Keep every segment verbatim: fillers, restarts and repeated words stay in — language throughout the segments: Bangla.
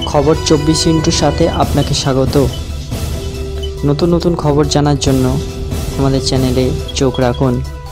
খবর চব্বিশ ইন্টুর সাথে আপনাকে স্বাগত। নতুন নতুন খবর জানার জন্য আমাদের চ্যানেলে চোখ রাখুন।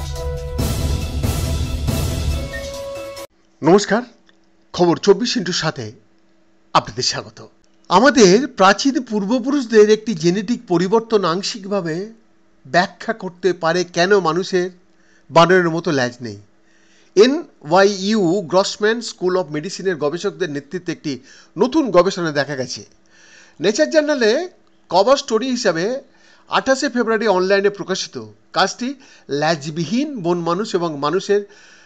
নমস্কার, খবর চব্বিশ ইন্টুর সাথে আপনাদের স্বাগত। আমাদের প্রাচীন পূর্বপুরুষদের একটি জেনেটিক পরিবর্তন আংশিকভাবে ব্যাখ্যা করতে পারে কেন মানুষের বানরের মতো ল্যাজ নেই। N Y U Grossman school of মেডিসিনের গবেষকদের নেতৃত্বে একটি নতুন গবেষণা দেখা গেছে। নেচার জার্নালে কভার স্টোরি হিসাবে আঠাশে ফেব্রুয়ারি অনলাইনে প্রকাশিত কাজটি ল্যাজবিহীন বন মানুষ এবং মানুষের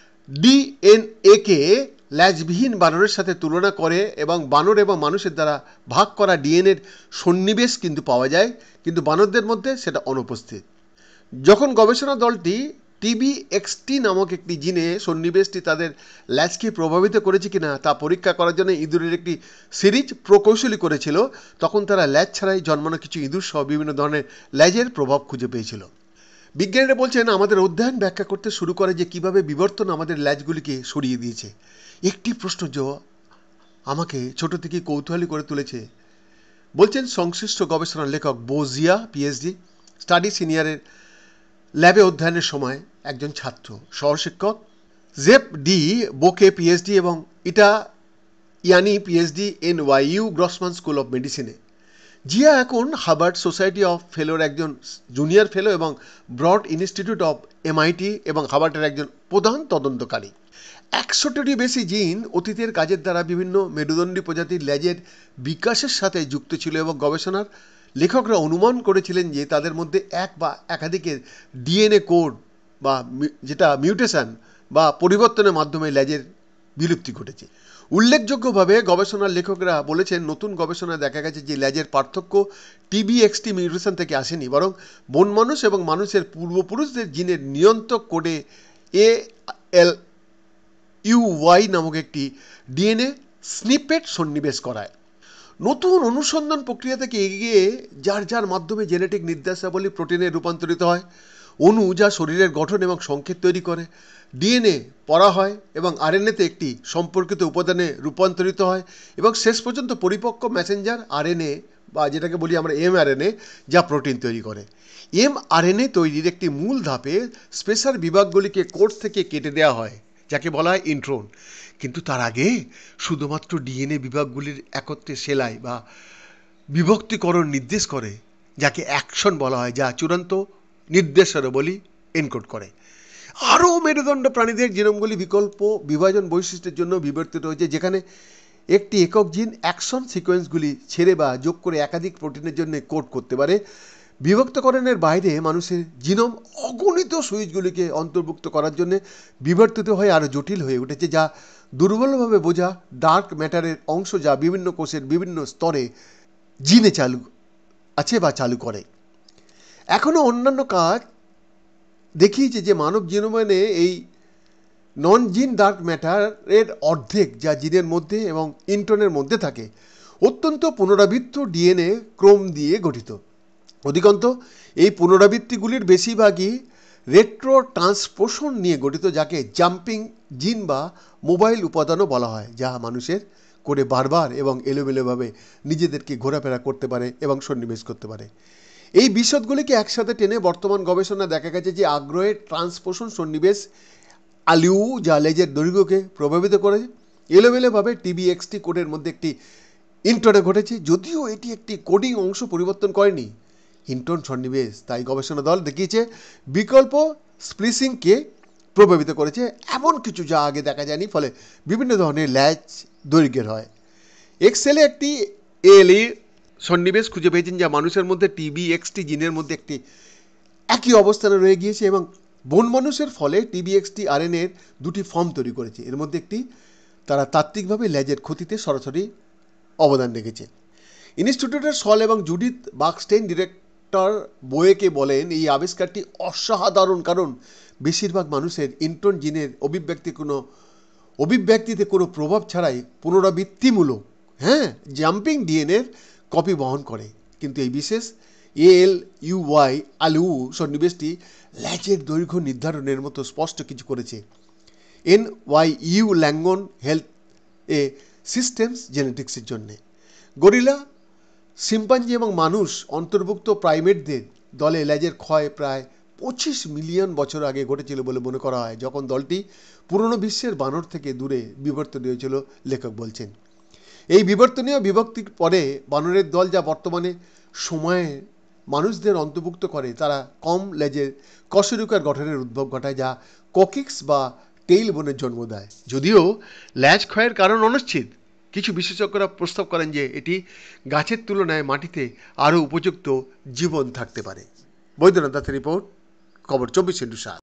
ডিএনএকে ল্যাজবিহীন বানরের সাথে তুলনা করে এবং বানর এবং মানুষের দ্বারা ভাগ করা ডিএনএর সন্নিবেশ কিন্তু পাওয়া যায়, কিন্তু বানরদের মধ্যে সেটা অনুপস্থিত। যখন গবেষণা দলটি টিবি এক্সটি নামক একটি জিনে সন্নিবেশটি তাদের ল্যাজকে প্রভাবিত করেছে কিনা তা পরীক্ষা করার জন্য ইঁদুরের একটি সিরিজ প্রকৌশলী করেছিল, তখন তারা ল্যাজ ছাড়াই জন্মানো কিছু ইঁদুর সহ বিভিন্ন ধরনের ল্যাজের প্রভাব খুঁজে পেয়েছিল। বিজ্ঞানীরা বলছেন, আমাদের অধ্যয়ন ব্যাখ্যা করতে শুরু করে যে কিভাবে বিবর্তন আমাদের ল্যাজগুলিকে সরিয়ে দিয়েছে। একটি প্রশ্ন যে আমাকে ছোট থেকেই কৌতূহলী করে তুলেছে, বলছেন সংশ্লিষ্ট গবেষণার লেখক বোজিয়া পিএইচডি স্টাডি সিনিয়রের ল্যাবে অধ্যয়নের সময় একজন ছাত্র। সহশিক্ষক জেপ ডি বোকে পিএইচডি এবং Itai Yanai PhD N Y U Grossman school of মেডিসিনে। জিয়া এখন হার্ভার্ড সোসাইটি অফ ফেলোর একজন জুনিয়র ফেলো এবং ব্রড ইনস্টিটিউট অফ এমআইটি এবং হার্ভার্ডের একজন প্রধান তদন্তকারী। একশোটিরই বেশি জিন অতীতের কাজের দ্বারা বিভিন্ন মেরুদণ্ডী প্রজাতির ল্যাজের বিকাশের সাথে যুক্ত ছিল এবং গবেষণার লেখকরা অনুমান করেছিলেন যে তাদের মধ্যে এক বা একাধিকের ডিএনএ কোড বা যেটা মিউটেশন বা পরিবর্তনের মাধ্যমে ল্যাজের বিলুপ্তি ঘটেছে। উল্লেখযোগ্যভাবে গবেষণার লেখকরা বলেছেন, নতুন গবেষণায় দেখা গেছে যে ল্যাজের পার্থক্য টিবিএক্সটি মিউটেশন থেকে আসেনি, বরং বন মানুষ এবং মানুষের পূর্বপুরুষদের জিনের নিয়ন্ত্রক কোডে এ এল ইউ ওয়াই নামক একটি ডিএনএ স্নিপেট সন্নিবেশ করায়। নতুন অনুসন্ধান প্রক্রিয়া থেকে এগিয়ে যার যার মাধ্যমে জেনেটিক নির্দেশাবলী প্রোটিনে রূপান্তরিত হয়, অণু যা শরীরের গঠন এবং সংকেত তৈরি করে, ডিএনএ পড়া হয় এবং আরএনএতে একটি সম্পর্কিত উপাদানে রূপান্তরিত হয় এবং শেষ পর্যন্ত পরিপক্ক মেসেঞ্জার আরএনএ বা যেটাকে বলি আমরা এমআরএনএ, যা প্রোটিন তৈরি করে। এমআরএনএ তৈরির একটি মূল ধাপে স্পেশাল বিভাগগুলিকে কোষ থেকে কেটে দেওয়া হয়, যাকে বলা হয় ইন্ট্রন। কিন্তু তার আগে শুধুমাত্র ডিএনএ বিভাগগুলির একত্রে সেলাই বা বিভক্তিকরণ নির্দেশ করে, যাকে অ্যাকশন বলা হয়, যা চূড়ান্ত নির্দেশাবলী এনকোড করে। আরও মেরুদণ্ড প্রাণীদের জিনোমগুলি বিকল্প বিভাজন বৈশিষ্ট্যের জন্য বিবর্তিত হয়েছে, যেখানে একটি একক জিন অ্যাকশন সিকোয়েন্সগুলি ছেড়ে বা যোগ করে একাধিক প্রোটিনের জন্য কোড করতে পারে। বিভক্তকরণের বাইরে মানুষের জিনোম অগণিত সুইচগুলিকে অন্তর্ভুক্ত করার জন্য বিবর্তিত হয়ে আরও জটিল হয়ে উঠেছে, যা দুর্বলভাবে বোঝা ডার্ক ম্যাটারের অংশ যা বিভিন্ন কোষের বিভিন্ন স্তরে জিনে চালু আছে বা চালু করে। এখনও অন্যান্য কাজ দেখিয়েছে যে মানব জিনোমে এই নন জিন ডার্ক ম্যাটারের অর্ধেক যা জিনের মধ্যে এবং ইন্ট্রনের মধ্যে থাকে অত্যন্ত পুনরাবৃত্ত ডিএনএ ক্রোম দিয়ে গঠিত। অধিকন্ত এই পুনরাবৃত্তিগুলির বেশিরভাগই রেট্রো ট্রান্সপোশন নিয়ে গঠিত, যাকে জাম্পিং জিন বা মোবাইল উপাদানও বলা হয়, যা মানুষের করে বারবার এবং এলোমেলোভাবে নিজেদেরকে ঘোরাফেরা করতে পারে এবং সন্নিবেশ করতে পারে। এই বিশদগুলিকে একসাথে টেনে বর্তমান গবেষণা দেখা গেছে যে আগ্রহের ট্রান্সপোশন সন্নিবেশ আলিউ যা লেজের দৈর্ঘ্যকে প্রভাবিত করে এলোমেলোভাবে টিবিএক্সটি কোডের মধ্যে একটি ইন্ট্রনে ঘটেছে। যদিও এটি একটি কোডিং অংশ পরিবর্তন করেনি, ইন্ট্রন সন্নিবেশ তাই গবেষণা দল দেখিয়েছে বিকল্প স্প্লিসিংকে প্রভাবিত করেছে, এমন কিছু যা আগে দেখা যায়নি, ফলে বিভিন্ন ধরনের ল্যাজ দৈর্ঘ্যের হয়। এক্সেলে একটি এএলই সন্নিবেশ খুঁজে পেয়েছেন যা মানুষের মধ্যে টিবিএক্সটি জিনের মধ্যে একটি একই অবস্থানে রয়ে গিয়েছে এবং বন মানুষের ফলে টিবিএক্সটি আরএনএর দুটি ফর্ম তৈরি করেছে। এর মধ্যে একটি তারা তাত্ত্বিকভাবে ল্যাজের ক্ষতিতে সরাসরি অবদান রেখেছে। ইনস্টিটিউটের সল এবং জুডিথ বাকস্টেইন ডিরেক্টর বোয়েকে বলেন, এই আবিষ্কারটি অসাধারণ কারণ বেশিরভাগ মানুষের ইন্ট্রন জিনের অভিব্যক্তি কোনো অভিব্যক্তিতে কোনো প্রভাব ছাড়াই পুনরাবৃত্তিমূলক হ্যাঁ জাম্পিং ডিএনএর কপি বহন করে। কিন্তু এই বিশেষ এল ইউ ওয়াই আলু সন্নিবেশটি ল্যাজের দৈর্ঘ্য নির্ধারণের মতো স্পষ্ট কিছু করেছে। N Y U Langone Health এ সিস্টেমস জেনেটিক্সের জন্যে গরিলা, শিম্পাঞ্জি এবং মানুষ অন্তর্ভুক্ত প্রাইমেটদের দলে লেজের ক্ষয় প্রায় পঁচিশ মিলিয়ন বছর আগে ঘটেছিল বলে মনে করা হয়, যখন দলটি পুরনো বিশ্বের বানর থেকে দূরে বিবর্তিত হয়েছিল, লেখক বলছেন। এই বিবর্তনীয় বিভক্তির পরে বানরের দল যা বর্তমানে সময়ে মানুষদের অন্তর্ভুক্ত করে, তারা কম লেজের কশেরুকার গঠনের উদ্ভব ঘটায়, যা ককিক্স বা টেইল বোনের জন্ম দেয়। যদিও ল্যাজ ক্ষয়ের কারণ অনিশ্চিত, কিছু বিশেষজ্ঞরা প্রস্তাব করেন যে এটি গাছের তুলনায় মাটিতে আরও উপযুক্ত জীবন থাকতে পারে। বৈদ্যনাথ দাসের রিপোর্ট, খবর চব্বিশ ইন্টু সাত।